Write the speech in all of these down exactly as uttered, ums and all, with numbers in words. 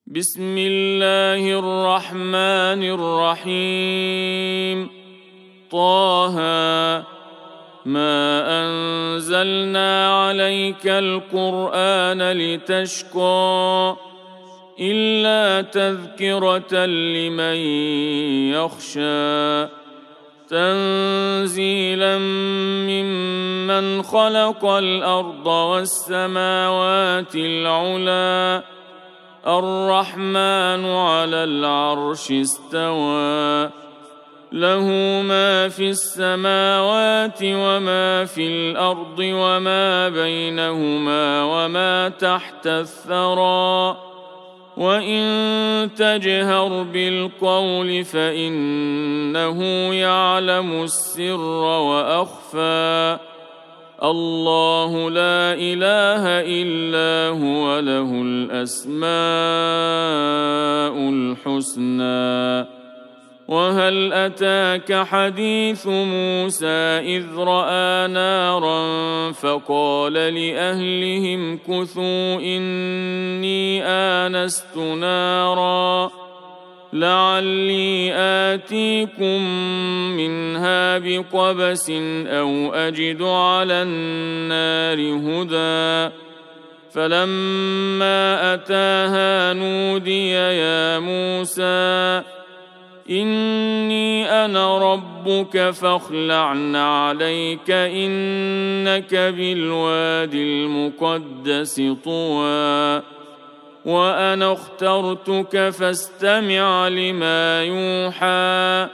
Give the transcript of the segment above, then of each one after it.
بسم الله الرحمن الرحيم. طه ما أنزلنا عليك القرآن لتشقى إلا تذكرة لمن يخشى تنزيلا ممن خلق الأرض والسماوات العلى الرحمن على العرش استوى له ما في السماوات وما في الأرض وما بينهما وما تحت الثرى وإن تجهر بالقول فإنه يعلم السر وأخفى الله لا إله إلا هو له الأسماء الحسنى. وهل أتاك حديث موسى إذ رأى نارا فقال لأهلهم كثوا إني آنست نارا لعلي آتيكم منها بقبس أو أجد على النار هدى فلما أتاها نودي يا موسى إني أنا ربك فاخلع عليك إنك بالوادي المقدس طوى وأنا اخترتك فاستمع لما يوحى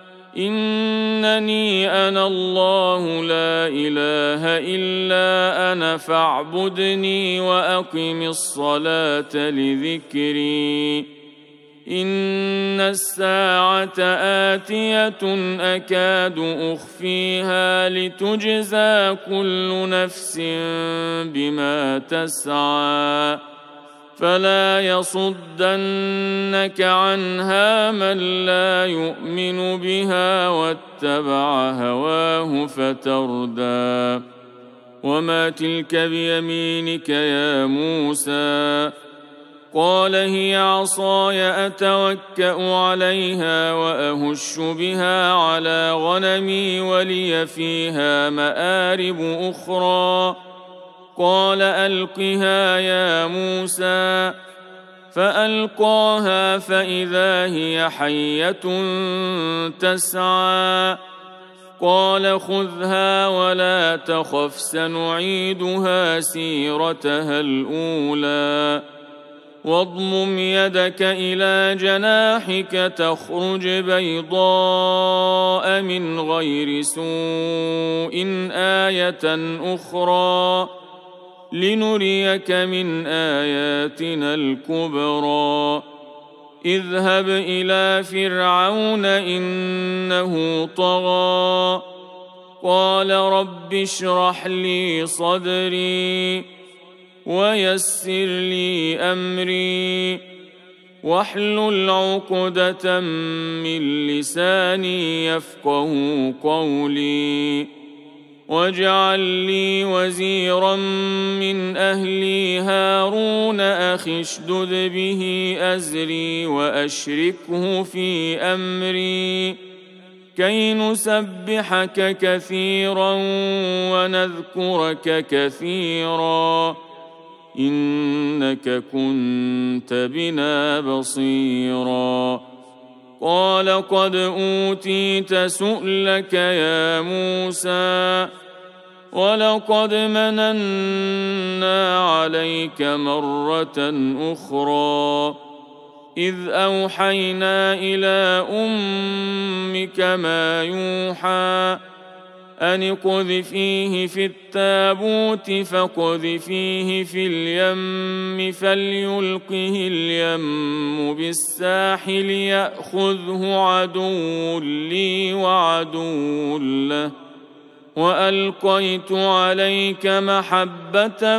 إنني أنا الله لا إله إلا أنا فاعبدني وأقم الصلاة لذكري إن الساعة آتية أكاد أخفيها لتجزى كل نفس بما تسعى فلا يصدنك عنها من لا يؤمن بها واتبع هواه فتردى. وما تلك بيمينك يا موسى قال هي عصاي أتوكأ عليها وأهش بها على غنمي ولي فيها مآرب أخرى قال ألقها يا موسى فألقاها فإذا هي حية تسعى قال خذها ولا تخف سنعيدها سيرتها الأولى واضمم يدك إلى جناحك تخرج بيضاء من غير سوء آية أخرى لنريك من آياتنا الكبرى اذهب إلى فرعون إنه طغى قال رب اشرح لي صدري ويسر لي أمري واحلل عقدة من لساني يفقه قولي واجعل لي وزيرا من أهلي هارون أخي اشدد به أزري وأشركه في أمري كي نسبحك كثيرا ونذكرك كثيرا إنك كنت بنا بصيرا قال قد أوتيت سؤلك يا موسى ولقد مننا عليك مرة أخرى إذ أوحينا إلى أمك ما يوحى أن اقذفيه في التابوت فاقذفيه في اليم فليلقه اليم بالساحل يأخذه عدو لي وعدو له وألقيت عليك محبة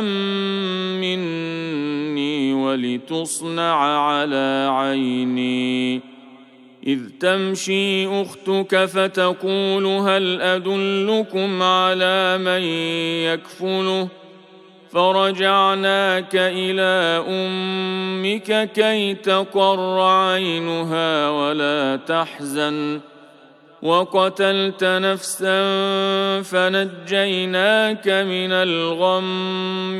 مني ولتصنع على عيني إذ تمشي أختك فتقول هل أدلكم على من يكفله فرجعناك إلى أمك كي تقر عينها ولا تحزن وقتلت نفسا فنجيناك من الغم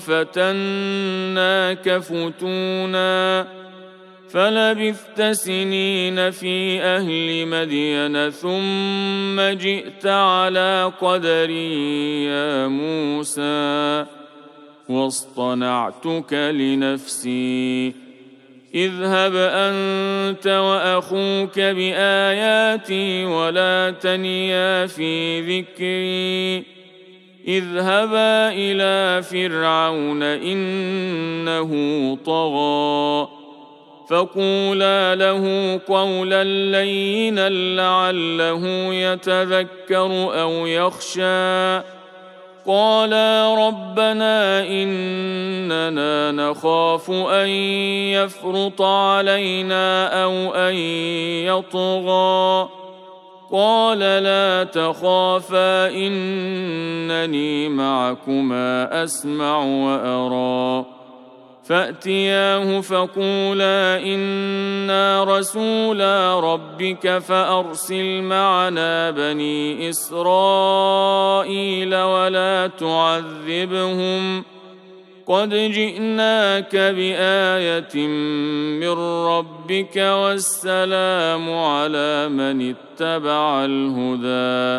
وفتناك فتونا فلبثت سنين في أهل مدين ثم جئت على قدري يا موسى واصطنعتك لنفسي اذهب أنت وأخوك بآياتي ولا تنيا في ذكري اذهبا إلى فرعون إنه طغى فقولا له قولا لينا لعله يتذكر أو يخشى قالا ربنا إننا نخاف أن يفرط علينا أو أن يطغى قال لا تخافا إنني معكما أسمع وأرى فأتياه فقولا إنا رسولا ربك فأرسل معنا بني إسرائيل ولا تعذبهم قد جئناك بآية من ربك والسلام على من اتبع الهدى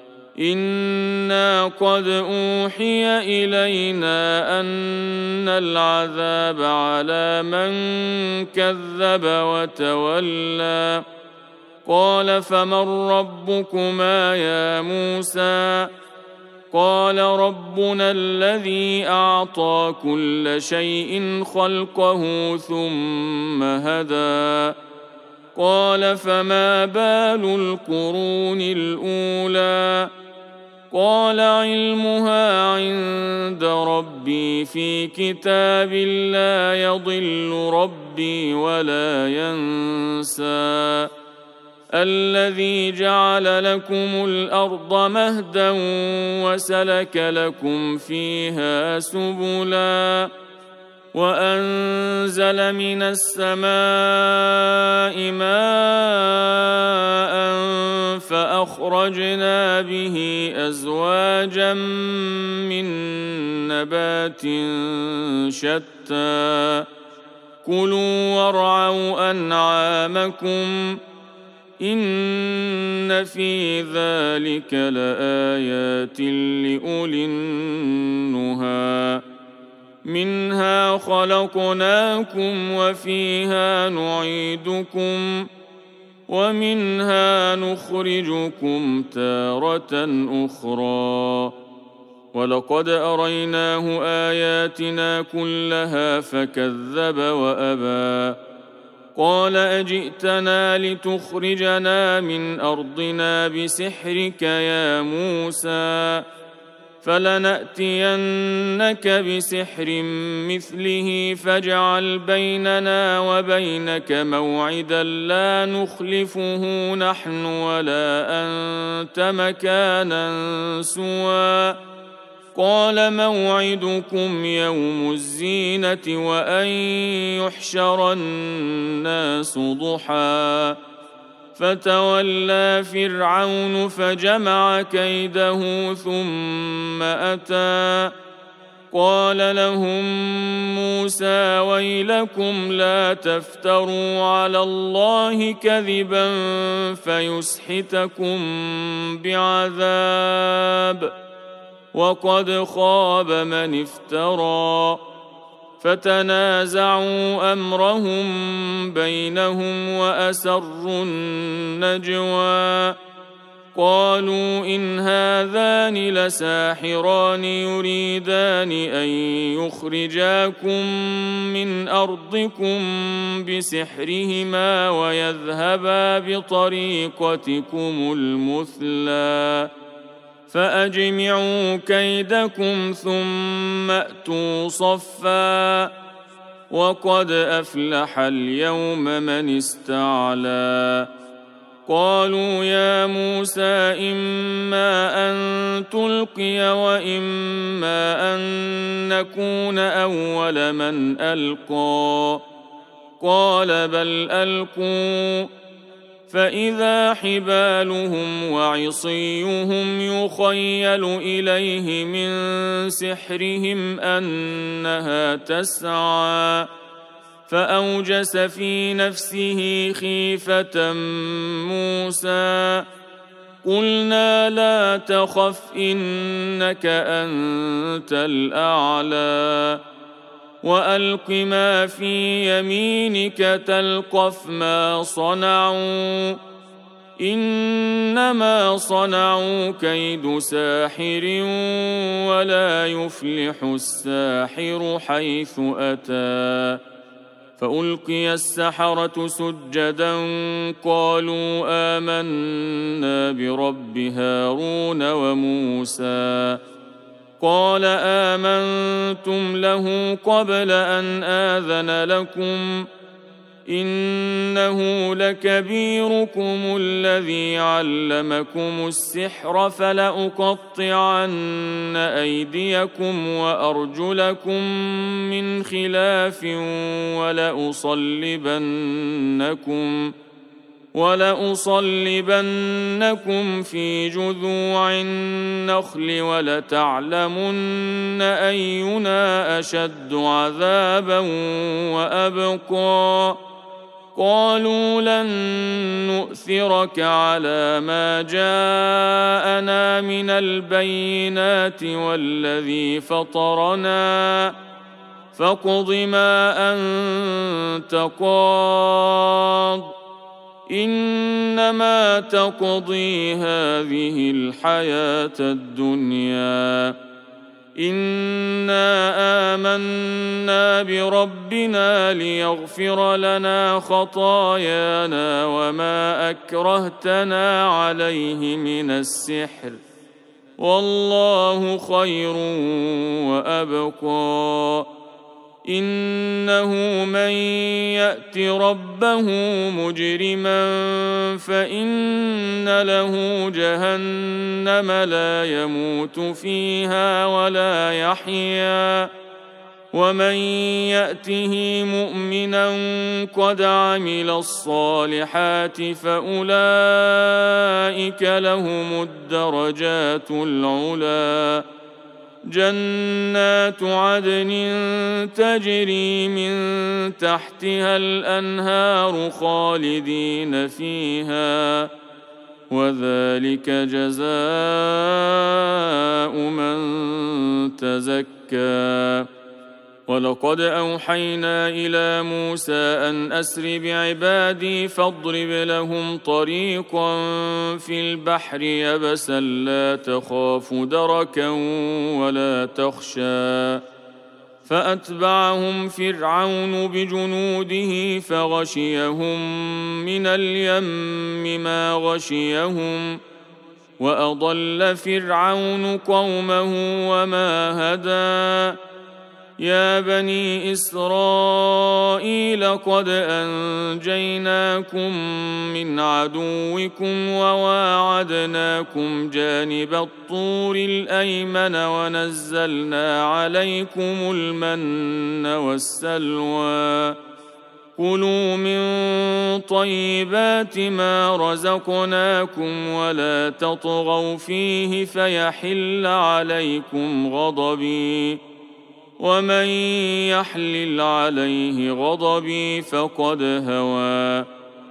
إنا قد أوحي إلينا أن العذاب على من كذب وتولى قال فمن ربكما يا موسى قال ربنا الذي أعطى كل شيء خلقه ثم هدى قال فما بال القرون الأولى قال علمها عند ربي في كتاب لا يضل ربي ولا ينسى الذي جعل لكم الأرض مهدا وسلك لكم فيها سبلا وأنزل من السماء ماء فأخرجنا به أزواجا من نبات شتى كلوا وارعوا أنعامكم إن في ذلك لآيات لأولي النهى منها خلقناكم وفيها نعيدكم ومنها نخرجكم تارة أخرى ولقد أريناه آياتنا كلها فكذب وأبى قال أجئتنا لتخرجنا من أرضنا بسحرك يا موسى فلنأتينك بسحر مثله فاجعل بيننا وبينك موعدا لا نخلفه نحن ولا أنت مكانا سوى قال موعدكم يوم الزينة وأن يحشر الناس ضحى فتولى فرعون فجمع كيده ثم أتى قال لهم موسى ويلكم لا تفتروا على الله كذبا فيسحتكم بعذاب وقد خاب من افترى فتنازعوا أمرهم بينهم وأسروا النجوى قالوا إن هذان لساحران يريدان أن يخرجاكم من أرضكم بسحرهما ويذهبا بطريقتكم المثلى فأجمعوا كيدكم ثم أتوا صفا وقد أفلح اليوم من استعلى قالوا يا موسى إما أن تلقي وإما أن نكون أول من ألقى قال بل ألقوا فإذا حبالهم وعصيهم يخيل إليه من سحرهم أنها تسعى فأوجس في نفسه خيفة موسى قلنا لا تخف إنك أنت الأعلى وألق ما في يمينك تلقف ما صنعوا إنما صنعوا كيد ساحر ولا يفلح الساحر حيث أتى فألقي السحرة سجدا قالوا آمنا برب هارون وموسى قال آمنتم له قبل أن آذن لكم إنه لكبيركم الذي علمكم السحر فلأقطعن أيديكم وأرجلكم من خلاف ولأصلبنكم ولأصلبنكم في جذوع النخل ولتعلمن أينا أشد عذابا وأبقى قالوا لن نؤثرك على ما جاءنا من البينات والذي فطرنا فاقض ما أنت قاض إنما تقضي هذه الحياة الدنيا إنا آمنا بربنا ليغفر لنا خطايانا وما أكرهتنا عليه من السحر والله خير وأبقى إنه من يأت ربه مجرما فإن له جهنم لا يموت فيها ولا يحيا ومن يأته مؤمنا قد عمل الصالحات فأولئك لهم الدرجات العلى جنات عدن تجري من تحتها الأنهار خالدين فيها وذلك جزاء من تزكى ولقد أوحينا إلى موسى أن أسر بعبادي فاضرب لهم طريقا في البحر يبسا لا تخاف دركا ولا تخشى فأتبعهم فرعون بجنوده فغشيهم من اليم ما غشيهم وأضل فرعون قومه وما هدى يا بني إسرائيل قد أنجيناكم من عدوكم وواعدناكم جانب الطور الأيمن ونزلنا عليكم المن والسلوى كلوا من طيبات ما رزقناكم ولا تطغوا فيه فيحل عليكم غضبي ومن يحلل عليه غضبي فقد هوى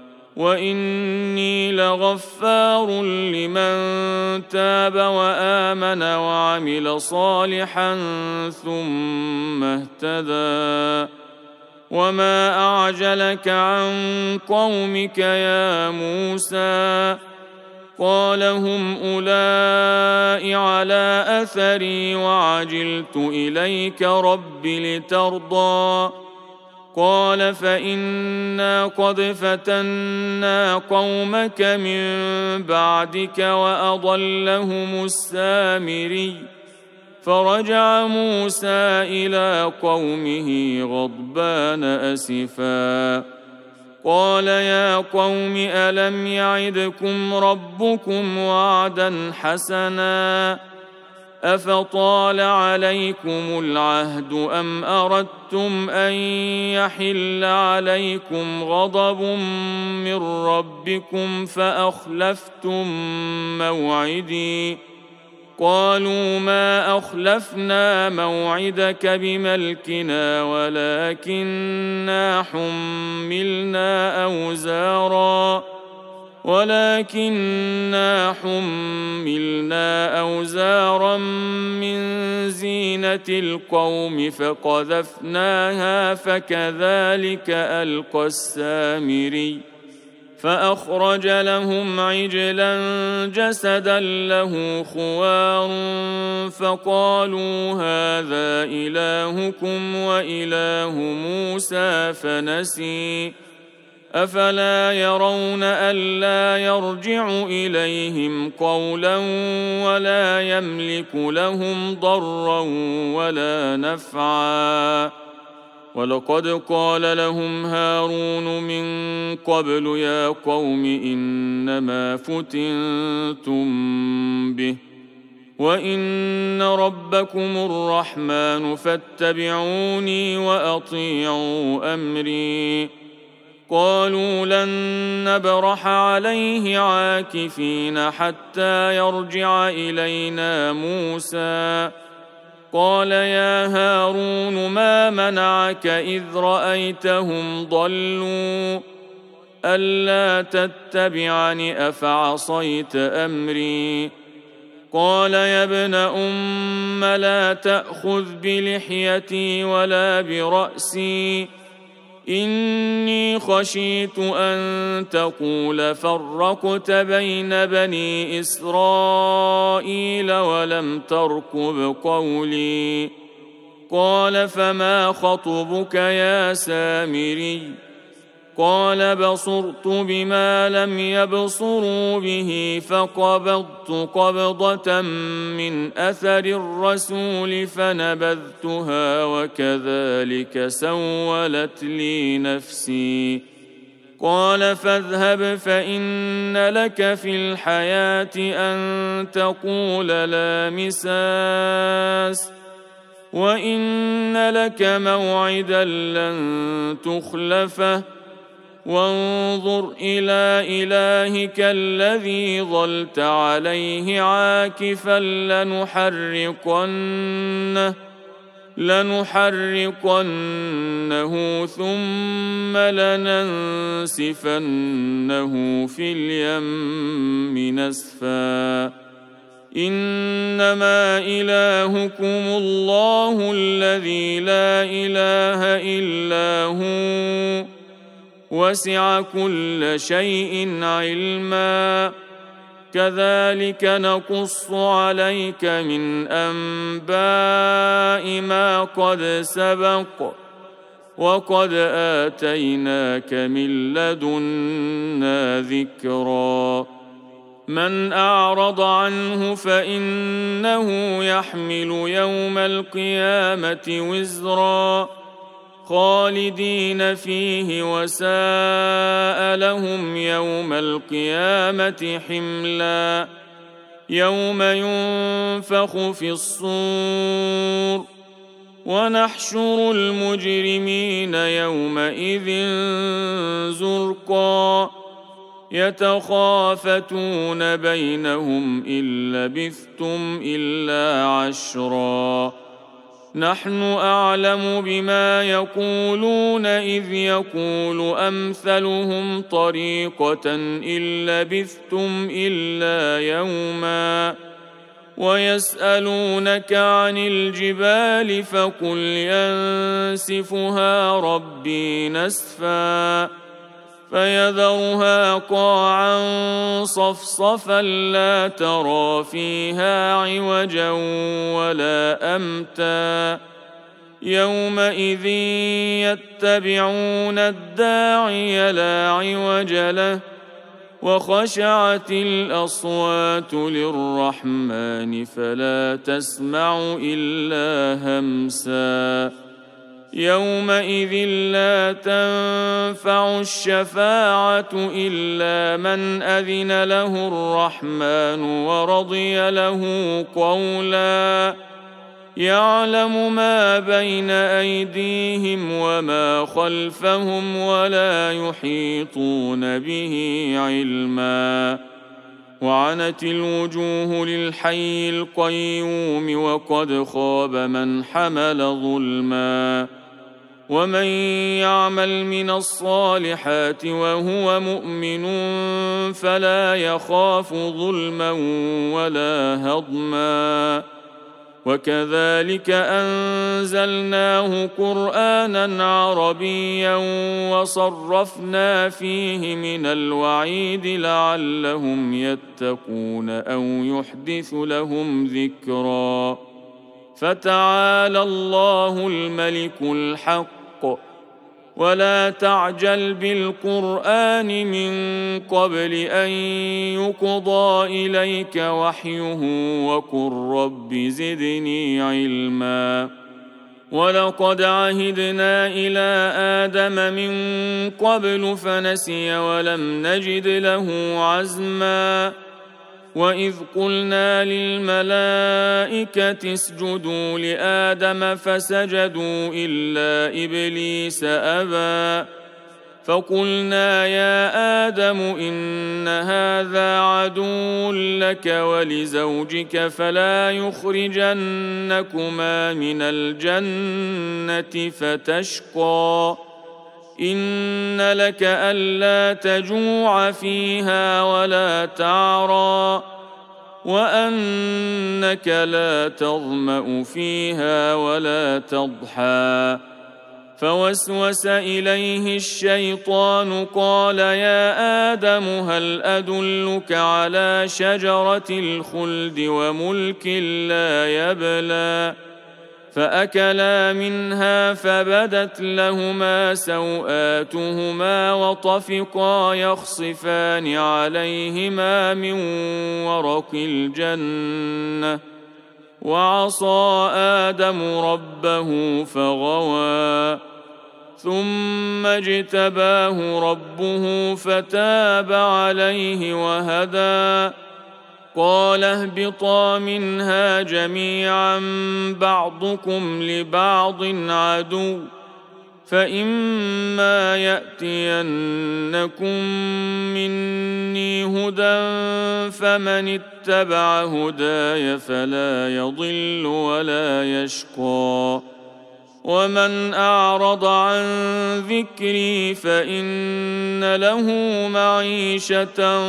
وإني لغفار لمن تاب وآمن وعمل صالحا ثم اهتدى وما أعجلك عن قومك يا موسى قال هم أولئك على أثري وعجلت إليك رب لترضى قال فإنا قد فتنا قومك من بعدك وأضلهم السامري فرجع موسى إلى قومه غضبان أسفا قال يا قوم ألم يعدكم ربكم وعدا حسنا أفطال عليكم العهد أم أردتم أن يحل عليكم غضب من ربكم فأخلفتم موعدي قالوا ما أخلفنا موعدك بملكنا ولكننا حملنا أوزارا ولكننا حملنا أوزارا من زينة القوم فقذفناها فكذلك ألقى السامري فأخرج لهم عجلا جسدا له خوار فقالوا هذا إلهكم وإله موسى فنسي أفلا يرون ألا يرجع إليهم قولا ولا يملك لهم ضرا ولا نفعا ولقد قال لهم هارون من قبل يا قوم إنما فتنتم به وإن ربكم الرحمن فاتبعوني وأطيعوا أمري قالوا لن نبرح عليه عاكفين حتى يرجع إلينا موسى قال يا هارون ما منعك إذ رأيتهم ضلوا ألا تتبعني أفعصيت أمري قال يا ابن أم لا تأخذ بلحيتي ولا برأسي إني خشيت أن تقول فرقت بين بني إسرائيل ولم ترقب قولي قال فما خطبك يا سامري قال بصرت بما لم يبصروا به فقبضت قبضة من أثر الرسول فنبذتها وكذلك سولت لي نفسي قال فاذهب فإن لك في الحياة أن تقول لا مساس وإن لك موعدا لن تخلفه وانظر إلى إلهك الذي ظلت عليه عاكفا لنحرقنه لنحرقنه ثم لننسفنه في اليم نسفا إنما إلهكم الله الذي لا إله إلا هو وسع كل شيء علما كذلك نقص عليك من أنباء ما قد سبق وقد آتيناك من لدنا ذكرا من أعرض عنه فإنه يحمل يوم القيامة وزرا خالدين فيه وساء لهم يوم القيامة حملا يوم ينفخ في الصور ونحشر المجرمين يومئذ زرقا يتخافتون بينهم إن لبثتم إلا عشرا نحن أعلم بما يقولون إذ يقول أمثلهم طريقة إن لبثتم إلا يوما ويسألونك عن الجبال فقل ينسفها ربي نسفا فيذرها قاعا صفصفا لا ترى فيها عوجا ولا أمتا يومئذ يتبعون الداعي لا عوج له وخشعت الأصوات للرحمن فلا تسمع إلا همسا يومئذ لا تنفع الشفاعة إلا من أذن له الرحمن ورضي له قولا يعلم ما بين أيديهم وما خلفهم ولا يحيطون به علما وعنت الوجوه للحي القيوم وقد خاب من حمل ظلما ومن يعمل من الصالحات وهو مؤمن فلا يخاف ظلما ولا هضما وكذلك أنزلناه قرآنا عربيا وصرفنا فيه من الوعيد لعلهم يتقون أو يحدث لهم ذكرا فتعالى الله الملك الحق ولا تعجل بالقرآن من قبل أن يقضى إليك وحيه وقل رب زدني علما ولقد عهدنا إلى آدم من قبل فنسي ولم نجد له عزما وإذ قلنا للملائكة اسجدوا لآدم فسجدوا إلا إبليس أبى فقلنا يا آدم إن هذا عدو لك ولزوجك فلا يخرجنكما من الجنة فتشقى إن لك ألا تجوع فيها ولا تعرى وأنك لا تظمأ فيها ولا تضحى فوسوس إليه الشيطان قال يا آدم هل أدلك على شجرة الخلد وملك لا يبلى فأكلا منها فبدت لهما سوآتهما وطفقا يخصفان عليهما من ورق الجنة وعصى آدم ربه فغوى ثم اجتباه ربه فتاب عليه وهدى قال اهبطا منها جميعا بعضكم لبعض عدو فإما يأتينكم مني هدى فمن اتبع هداي فلا يضل ولا يشقى ومن أعرض عن ذكري فإن له معيشة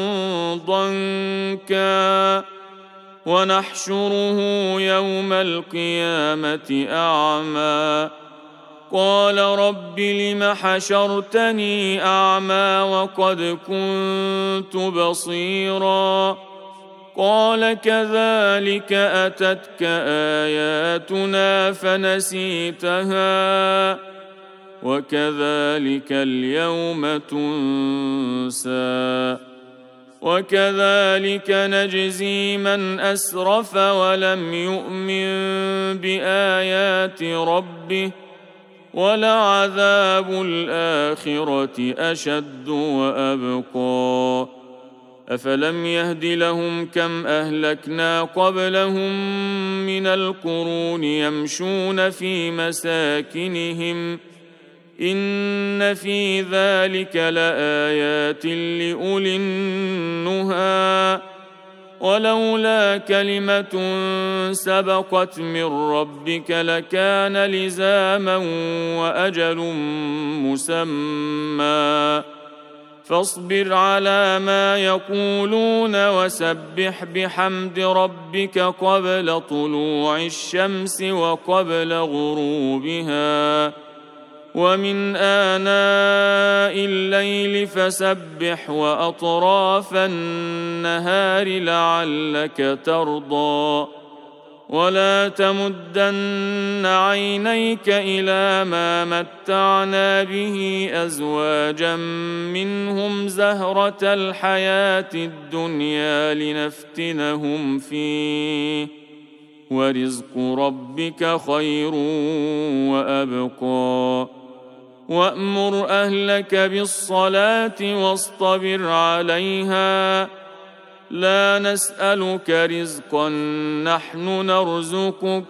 ضنكا ونحشره يوم القيامة أعمى قال رب لم حشرتني أعمى وقد كنت بصيرا قال كذلك أتتك آياتنا فنسيتها وكذلك اليوم تنسى وكذلك نجزي من أسرف ولم يؤمن بآيات ربه ولعذاب الآخرة أشد وأبقى أفلم يهد لهم كم أهلكنا قبلهم من القرون يمشون في مساكنهم إن في ذلك لآيات لأولي النهى ولولا كلمة سبقت من ربك لكان لزاما وأجل مسمى فاصبر على ما يقولون وسبح بحمد ربك قبل طلوع الشمس وقبل غروبها ومن آناء الليل فسبح وأطراف النهار لعلك ترضى ولا تمدن عينيك إلى ما متعنا به أزواجا منهم زهرة الحياة الدنيا لنفتنهم فيه ورزق ربك خير وأبقى وأمر أهلك بالصلاة واصطبر عليها لا نسألك رزقا نحن نرزقك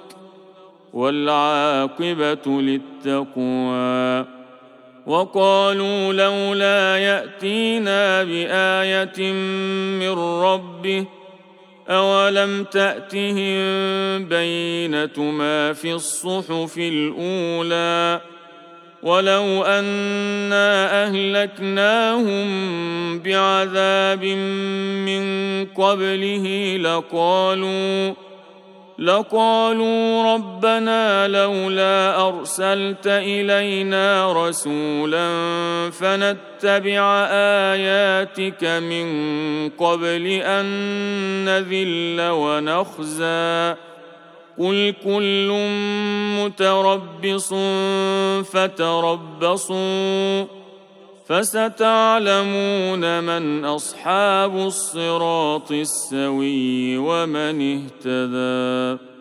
والعاقبة للتقوى وقالوا لولا يأتينا بآية من ربه أولم تأتهم بينة ما في الصحف الأولى ولو أنا أهلكناهم بعذاب من قبله لقالوا لقالوا ربنا لولا أرسلت إلينا رسولا فنتبع آياتك من قبل أن نذل ونخزى قل كل متربص فتربصوا فستعلمون من أصحاب الصراط السوي ومن اهتدى.